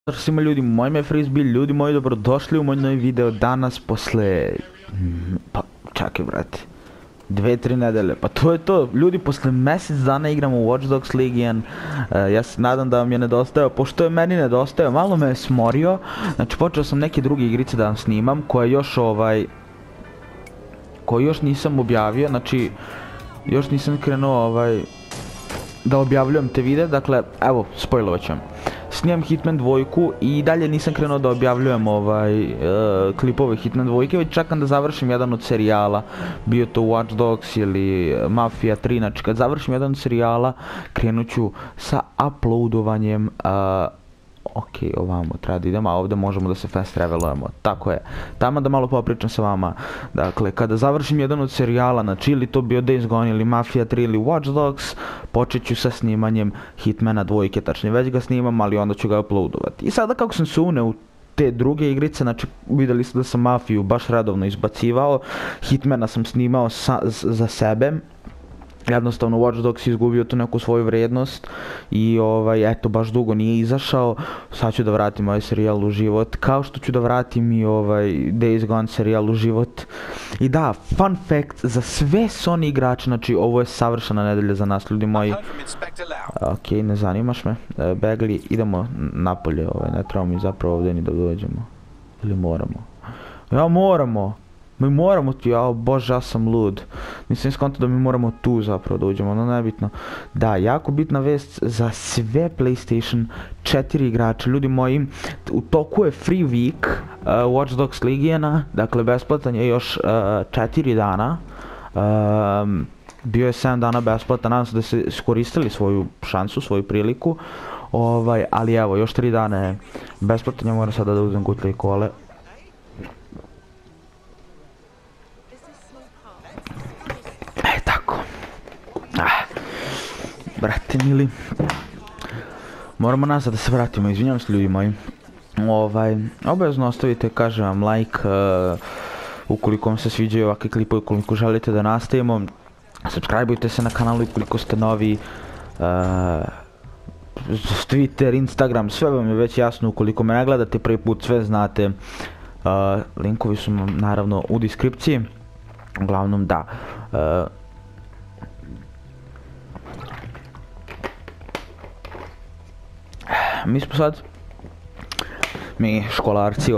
Svima ljudi, moj ime je Frisbee, ljudi moji, dobrodošli u moj novi video danas posle... Pa, čakaj brate, 2-3 nedelje, pa to je to, ljudi, posle mjesec dana igramo u Watch Dogs Legion. Ja se nadam da vam je nedostajao, pošto je meni nedostajao, malo me je smorio. Znači počeo sam neke druge igrice da vam snimam, koje još nisam objavio, znači još nisam krenuo da objavljujem te videe, dakle, evo, spojlovat ću vam. Snimam Hitman 2 i dalje nisam krenuo da objavljujem klipove Hitman 2, već čekam da završim jedan od serijala, bio to Watch Dogs ili Mafia 3, znači kad završim jedan od serijala krenut ću sa uploadovanjem. Ok, ovamo treba da idemo, a ovdje možemo da se fast travelujemo, tako je. Tamo da malo popričam sa vama. Dakle, kada završim jedan od serijala, znači ili to bio Days Gone ili Mafia 3 ili Watch Dogs, počet ću sa snimanjem Hitmana 2, tačnije već ga snimam, ali onda ću ga uploadovati. I sada kako sam se uneo u te druge igrice, znači vidjeli ste da sam Mafiju baš redovno izbacivao, Hitmana sam snimao za sebe. Jednostavno Watch Dogs izgubio tu neku svoju vrijednost i eto, baš dugo nije izašao. Sad ću da vratim ovaj serijal u život, kao što ću da vratim i Days Gone serijal u život. I da, fun fact za sve Sony igrače, znači ovo je savršena nedelja za nas, ljudi moji. Ok, ne zanimaš me, Bagley, idemo napolje, ne trebamo mi zapravo ovdje ni da dođemo. Ili moramo? Ja, moramo! Mi moramo tu, jao bože, ja sam lud. Nisam skontao da mi moramo tu zapravo da uđemo, no nebitno. Da, jako bitna vest za sve PlayStation 4 igrače, ljudi moji. U toku je free week Watch Dogs Legiona, dakle besplatan je još 4 dana. Bio je 7 dana besplatan, nadam se da ste iskoristili svoju šansu, svoju priliku. Ali evo, još 3 dana je besplatan, ja moram sada da uzem gutle i kole. Brate mili, moramo nazad da se vratimo, izvinjavam se ljudi moji. Obavezno ostavite, kažem vam, like ukoliko vam se sviđaju ovakve klipovi, ukoliko želite da nastavimo. Subscribeujte se na kanalu ukoliko ste novi. Twitter, Instagram, sve vam je već jasno, ukoliko me ne gledate prvi put, sve znate. Linkovi su naravno u deskripciji. Uglavnom da. Mi smo sad, školarci,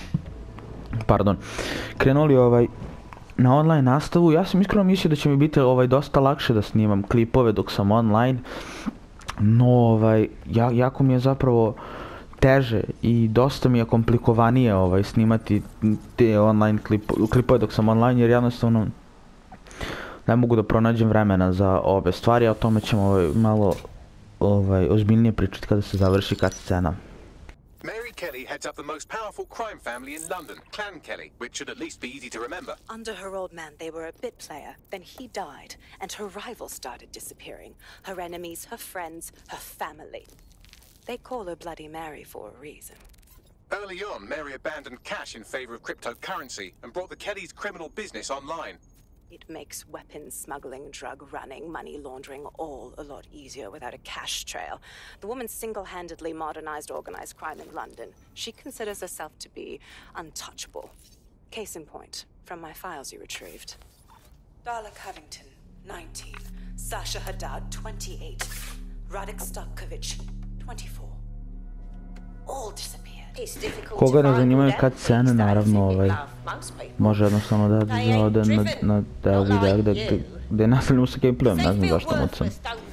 krenuli na online nastavu. Ja sam iskreno mislio da će mi biti dosta lakše da snimam klipove dok sam online, no jako mi je zapravo teže i dosta mi je komplikovanije snimati te online klipove dok sam online, jer jednostavno ne mogu da pronađem vremena za ove stvari, a o tome ćemo malo ozbiljnije pričati kada se završi cutscena. Mary Kelly heads up the most powerful crime family in London, Clan Kelly, which should at least be easy to remember. Under her old man, they were a bit player. Then he died, and her rivals started disappearing. Her enemies, her friends, her family. They call her Bloody Mary for a reason. Early on, Mary abandoned cash in favor of cryptocurrency and brought the Kellys' criminal business online. It makes weapons smuggling, drug running, money laundering all a lot easier without a cash trail. The woman single-handedly modernized organized crime in London. She considers herself to be untouchable. Case in point, from my files you retrieved. Darla Covington, 19. Sasha Haddad, 28. Radek Stavkovic, 24. All disappeared. Koga ne zanimaju cutscene, naravno može jednostavno da ode na deo videa gdje nastavljamo sa gameplayom, ne znam zašto mucam.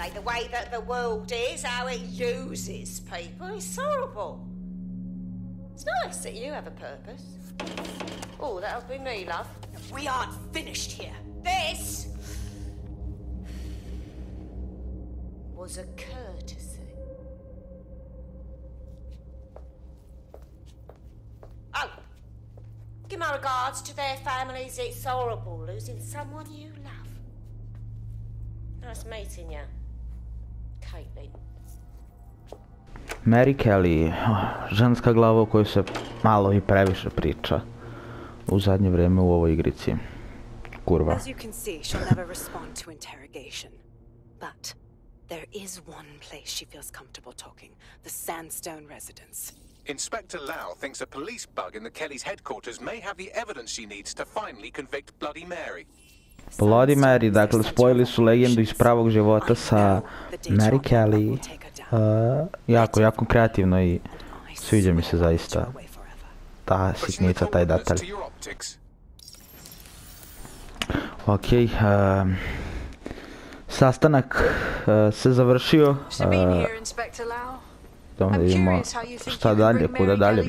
Give my regards to their families. It's horrible losing someone you love. Nice meeting you, Caitlin. Mary Kelly, ženska glava o kojoj se malo i previše priča u zadnje vrijeme u ovoj igrici. Kurva. As you can see, she'll never respond to interrogation. But there is one place she feels comfortable talking, the Sandstone residence. Inspector Lau thinks a police bug in the Kelly's headquarters may have the evidence she needs to finally convict Bloody Mary. Bloody Mary, dakle, spojili su legendu iz pravog života sa Mary Kelly. Jako kreativno i sviđa mi se zaista ta sitnica, taj detalj. Ok, sastanak se završio. Da vidimo šta dalje, kuda dalje.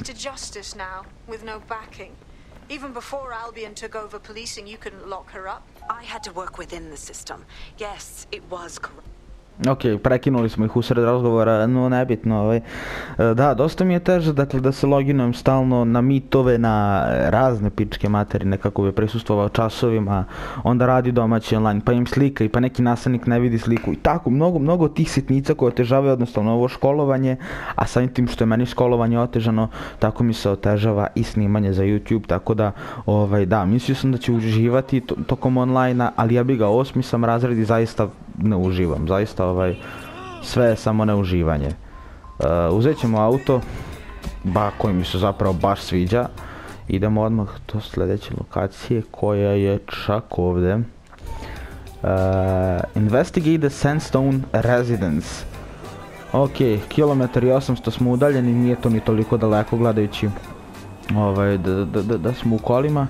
Even before Albion took over policing, you couldn't lock her up. I had to work within the system. Yes, it was corrupt. Ok, prekinuli smo ih usred razgovora, no nebitno. Da, dosta mi je teže, dakle, da se loginujem stalno na mitove, na razne pičke materine kako bi prisustvovao časovima, onda radi domaći online, pa im slika i pa neki nastavnik ne vidi sliku i tako, mnogo tih sitnica koje otežavaju jednostavno ovo školovanje, a samim tim što je meni školovanje otežano, tako mi se otežava i snimanje za YouTube, tako da, da, mislio sam da ću uživati tokom online-a, ali ja bi ga 8. sam razred i zaista ne uživam, zaista sve je samo neuživanje. Uzet ćemo auto, koji mi se zapravo baš sviđa. Idemo odmah do sljedeće lokacije koja je čak ovdje. Investigate the Sandstone Residence. Ok, 1,8 km smo udaljeni, nije to ni toliko daleko gledajući da smo u kolima.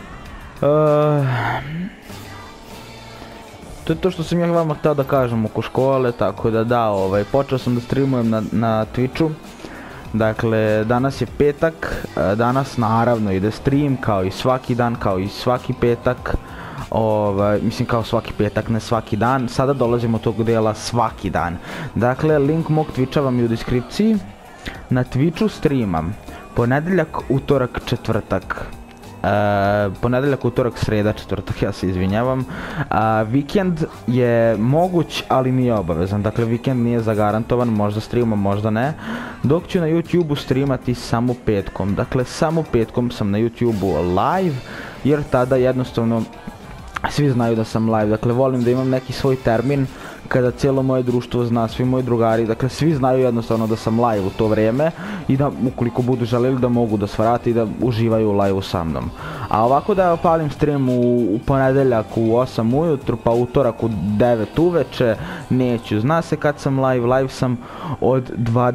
To je to što sam ja vama htio da kažem oko škole, tako da počeo sam da streamujem na Twitchu. Dakle, danas je petak, danas naravno ide stream kao i svaki dan, kao i svaki petak. Mislim kao svaki petak, ne svaki dan, sada dolazimo do tog dela svaki dan. Dakle, link mog Twitcha vam je u deskripciji. Na Twitchu streamam ponedeljak, utorak, četvrtak. Ponedeljak, utorak, sreda, četvrtak, ja se izvinjavam. Vikend je moguć, ali nije obavezan. Dakle, vikend nije zagarantovan, možda streamam, možda ne. Dok ću na YouTube-u streamati samo petkom. Dakle, samo petkom sam na YouTube-u live, jer tada jednostavno svi znaju da sam live. Dakle, volim da imam neki svoj termin kada cijelo moje društvo zna, svi moji drugari, dakle svi znaju jednostavno da sam live u to vrijeme i da ukoliko budu željeli da mogu da svrate i da uživaju u live-u sa mnom. A ovako da palim stream u ponedeljak u 8 ujutru, pa utorak u 9 uveče, neću. Zna se kad sam live sam od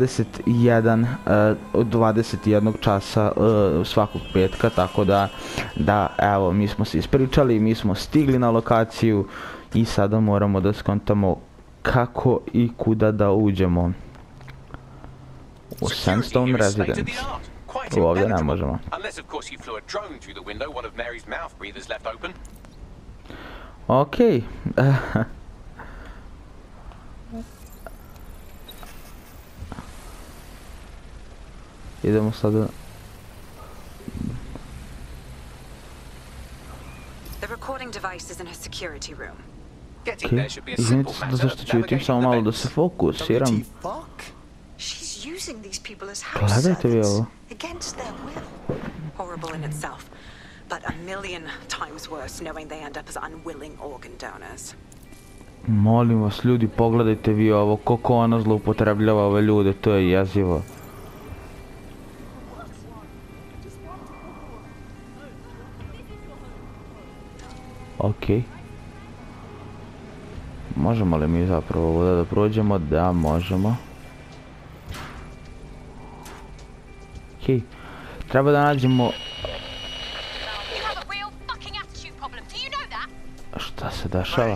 21 časa svakog petka, tako da evo, mi smo se ispričali, mi smo stigli na lokaciju i sada moramo da skontamo kako i kuda da uđemo u Sandstone Residence. Ovdje ne možemo. Okej. Idemo sada. The recording device is in her security room. Izvinite se da zaštićujem, samo malo da se fokusiram. Gledajte vi ovo. Horrible in itself, but a million times worse knowing they end up as unwilling organ donors. Molim vas ljudi, pogledajte vi ovo, koliko ona zloupotrebljava ove ljude, to je jezivo. Okej. Možemo li mi zapravo ovdje da prođemo? Da, možemo. Okej. Treba da nađemo... Šta se dešava?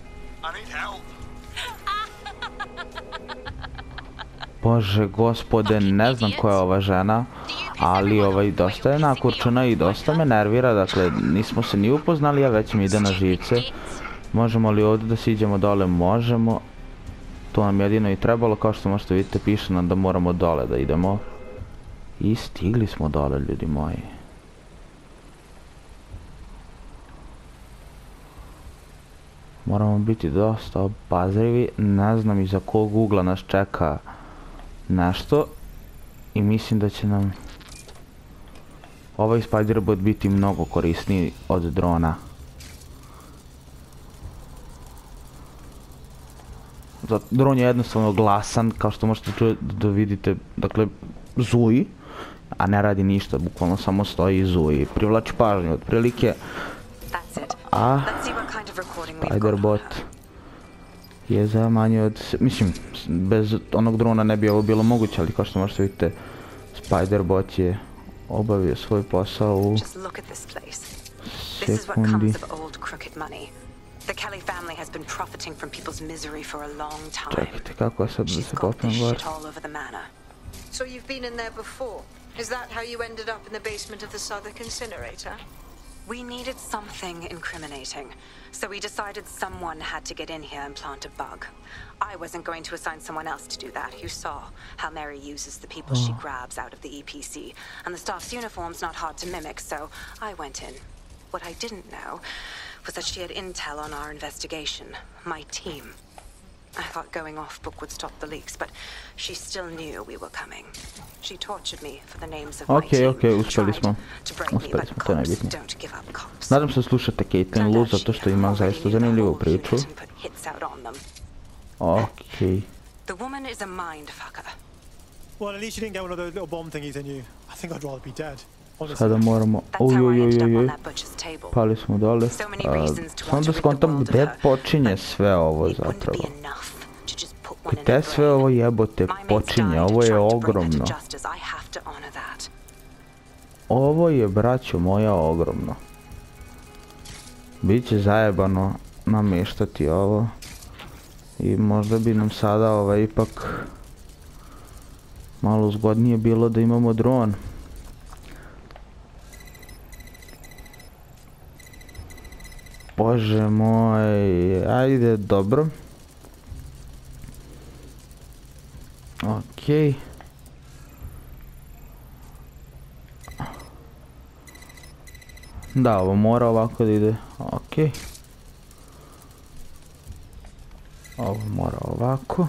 Bože gospode, ne znam koja je ova žena, ali dosta je nakurčena i dosta me nervira, dakle nismo se ni upoznali, a već mi ide na živce. Možemo li ovdje da siđemo dole? Možemo. To nam jedino i trebalo, kao što možete vidjeti piše nam da moramo dole da idemo. I stigli smo dole, ljudi moji. Moramo biti dosta obazrivi, ne znam iza kog ugla nas čeka nešto. I mislim da će nam ovaj Spiderbot biti mnogo korisniji od drona. Dron je jednostavno glasan, kao što možete da vidite, dakle zuji, a ne radi ništa, bukvalno samo stoji i zuji. Privlači pažnju, otprilike. A Spiderbot je za manje od... Mislim, bez onog drona ne bi ovo bilo moguće, ali kao što možete vidite, Spiderbot je obavio svoj posao u sekundi. Čekajte, kako sad da se popnem gore? So you've been in there before? Is that how you ended up in the basement of the Southwark incinerator? We needed something incriminating, so we decided someone had to get in here and plant a bug. I wasn't going to assign someone else to do that. You saw how Mary uses the people she grabs out of the EPC, and the staff's uniform's not hard to mimic, so I went in. What I didn't know was that she had intel on our investigation, my team. I thought going off book would stop the leaks, but she still knew we were coming. She tortured me for the names of my team. Okej, uspjeli smo. Uspjeli smo, to je najbitnije. Nadam se da slušate Caitlin Lou, zato što ima zaista zanimljivu priču. Okej. The woman is a mindfucker. Well, at least you didn't get one of those little bomb thingies in you. I think I'd rather be dead. Sada moramo... Ojojojojoj. Pali smo dole. Samo da skontam gdje počinje sve ovo zapravo. Gdje sve ovo jebote počinje? Ovo je ogromno. Ovo je, braćo moja, ogromno. Biće zajebano namještati ovo. I možda bi nam sada ipak malo zgodnije bilo da imamo dron. Bože moj, ajde, dobro. Okej. Da, ovo mora ovako da ide, okej. Ovo mora ovako.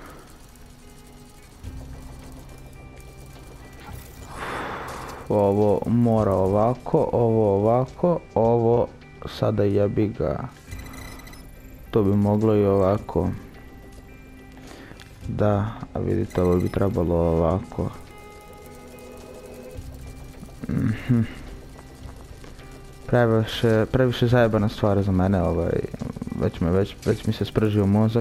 Ovo mora ovako, ovo ovako, ovo sada jebi ga. To bi moglo i ovako. Da, a vidite, ovo bi trebalo ovako. Previše zajebana stvar za mene, već mi se spržio mozak.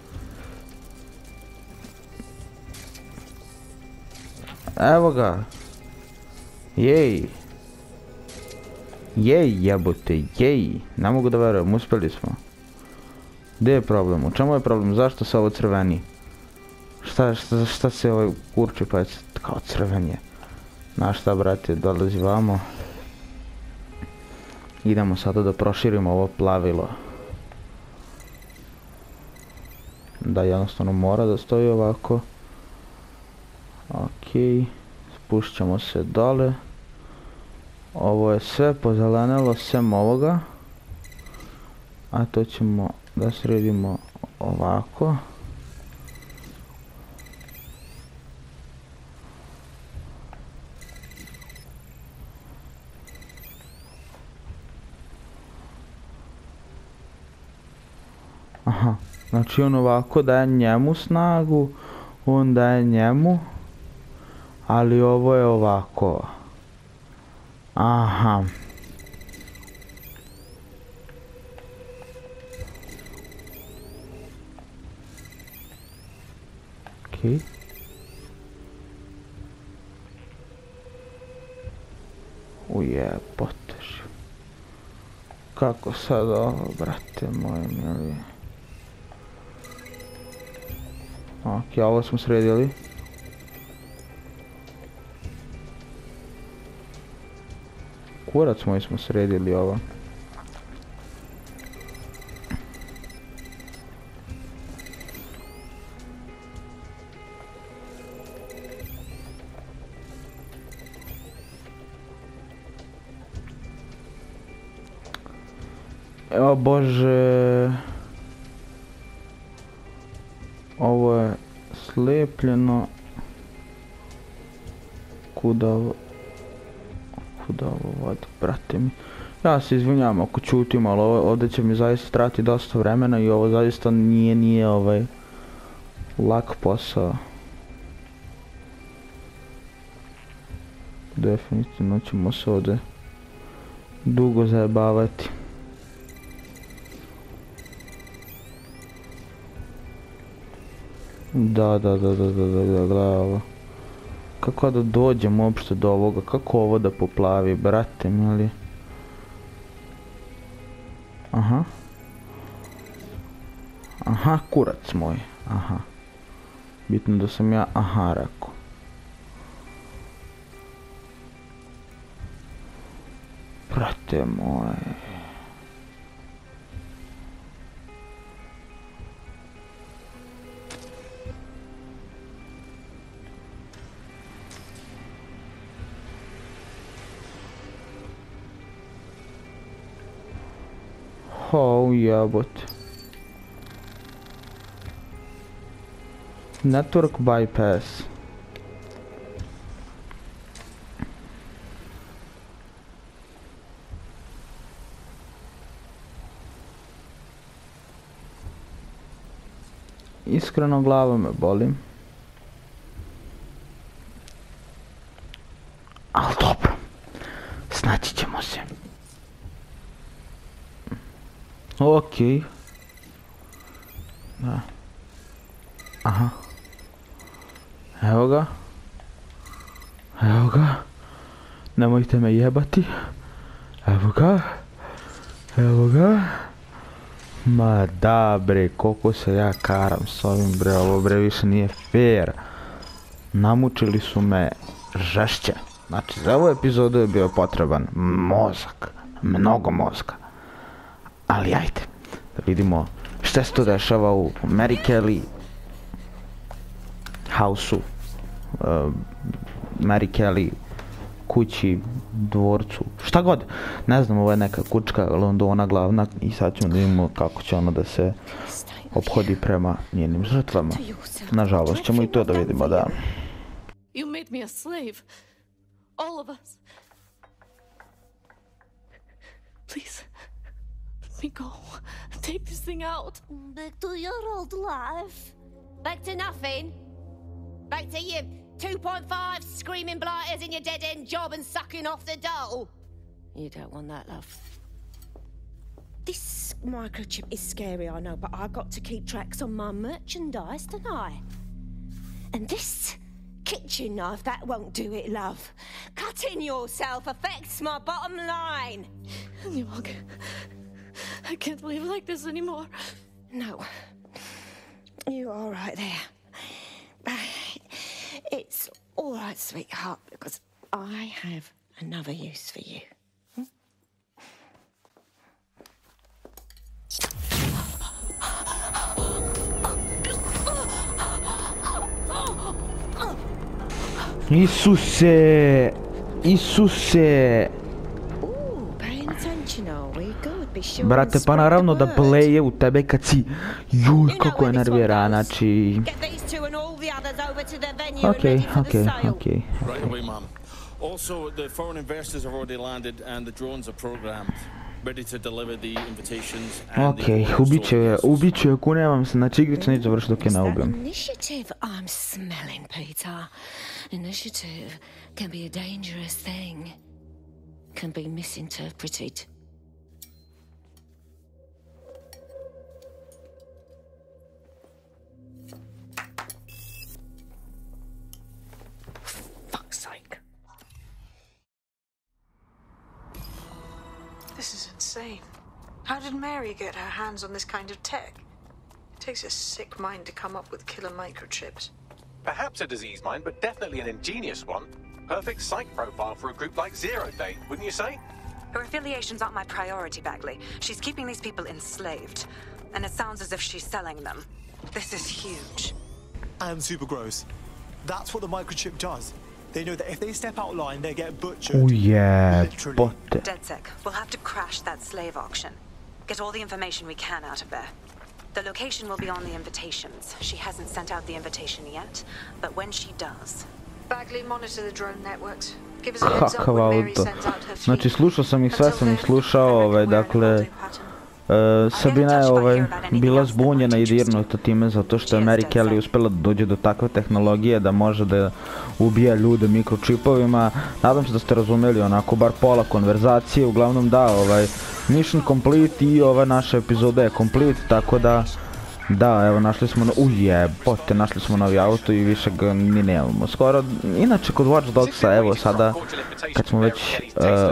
Evo ga. Jej. Jej, jebote, jej. Ne mogu da verujem, uspjeli smo. Gdje je problem? U čemu je problem? Zašto se ovo crveni? Šta se ovaj kurči pa je kao crvenje? Znaš šta, brate, dolazi vamo. Idemo sada da proširimo ovo plavilo. Da, jednostavno mora da stoji ovako. Okej. Spušt ćemo se dole. Ovo je sve pozelenilo sem ovoga. A to ćemo da sredimo ovako. Aha, znači on ovako daje njemu snagu, on daje njemu, ali ovo je ovako. Aha. Okej. Ujebotež. Kako sad ovo, brate moji mili. Okej, ovo smo sredili. Kurac moj smo sredili ovo. O Bože. Ovo je slepljeno. Kuda ovo vodi, brate mi. Ja se izvinjam ako čutim, ali ovdje će mi zaista trati dosta vremena i ovo zaista nije lak posao. definitivno ćemo se ovdje dugo zajebavati. Da, gledaj ovo. Kako da dođem uopšte do ovoga, kako ovo da poplavi, brate mili. Aha. Aha, kurac moj, aha. Bitno da sam ja, aha, rekao. Brate moj. Oh, jebote. Network bypass. Iskreno glava me boli. Ali dobro. Snaći ćemo se. Okej. Da. Aha. Evo ga. Evo ga. Nemojte me jebati. Evo ga. Evo ga. Ma da bre, koliko se ja karam s ovim bre, ovo bre više nije fair. Namučili su me žešće. Znači za ovu epizodu je bio potreban mozak. Mnogo mozga. Ali ajde, da vidimo šta se to dešava u Mary Kelly house-u, Mary Kelly kući, dvorcu, šta god. Ne znam, ovo je neka kućka Londona glavna i sad ćemo da vidimo kako će ona da se ophodi prema njenim žrtvama. Nažalost ćemo i to da vidimo, da. You made me a slave. All of us. Please. Let me go. Take this thing out. Back to your old life. Back to nothing. Back to you 2.5 screaming blighters in your dead-end job and sucking off the dole. You don't want that, love. This microchip is scary, I know, but I got to keep tracks on my merchandise, don't I? And this kitchen knife, that won't do it, love. Cutting yourself affects my bottom line. I can't live like this anymore. No. You're all right there. It's all right, sweetheart, because I have another use for you. Isuse! Isuse! Brate, pa naravno da bleje u tebe kad si... Juj, kako je nervira, znači... Okej. Right away, Mom. Also, the foreign investors have already landed and the drones are programmed, ready to deliver the invitations and Okej, ubit ću je, kunevam se, znači igrica neće završiti dok je ne ubim. Initiative I'm smelling, Peter. Initiative can be a dangerous thing. Can be misinterpreted. Fuck's sake. This is insane. How did Mary get her hands on this kind of tech? It takes a sick mind to come up with killer microchips. Perhaps a disease mind, but definitely an ingenious one. Perfect psych profile for a group like Zero Day, wouldn't you say? Her affiliations aren't my priority, Bagley. She's keeping these people enslaved. And it sounds as if she's selling them. This is huge. And super gross. That's what the microchip does. They know that if they step out of line, they get butchered. Oh yeah, literally. DedSec, we'll have to crash that slave auction. Get all the information we can out of there. The location will be on the invitations. She hasn't sent out the invitation yet, but when she does... Bagley, monitor the drone networks. Give us a heads up when Mary sends out her fleet. Znači slušao sam ih, sve sam ih slušao, dakle... Sabina je bila zbunjena i dirnuta time zato što je Mary Kelly uspjela da dođe do takve tehnologije da može da ubija ljude mikročipovima. Nadam se da ste razumeli onako bar pola konverzacije, uglavnom da, mission complete i ova naša epizoda je complete, tako da evo našli smo, ujebote, našli smo novi auto i više ga ni nemamo skoro. Inače kod Watch Dogsa, evo sada kad smo već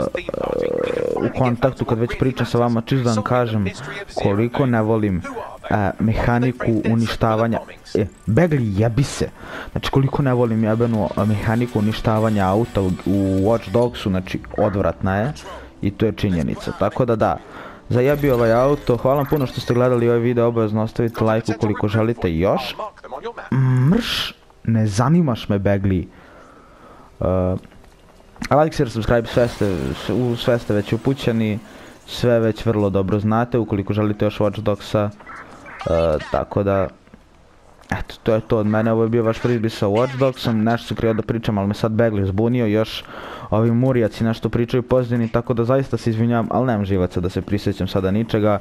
u kontaktu, kad već pričam sa vama, čisto da vam kažem koliko ne volim mehaniku uništavanja, Bagley jebi se, znači koliko ne volim jebenu mehaniku uništavanja auta u Watch Dogsu, znači odvratna je i to je činjenica, tako da zajebi ovaj auto. Hvala vam puno što ste gledali ovaj video, obavezno ostavite like ukoliko želite još. Mrš, ne zanimaš me Bagley. Like, share, subscribe, sve ste već upućeni, sve već vrlo dobro znate ukoliko želite još Watch Dogsa. Tako da, eto, to je to od mene, ovo je bio vaš frisbee sa Watch Dogsom, nešto sam krenuo da pričam, ali me sad Bagley zbunio, još ovi murijaci nešto pričaju pozitivni, tako da zaista se izvinjam, ali nemam živaca da se prisjećam sada ničega.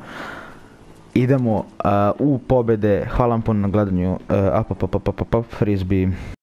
Idemo u pobjede, hvala vam puno na gledanju, frisbee.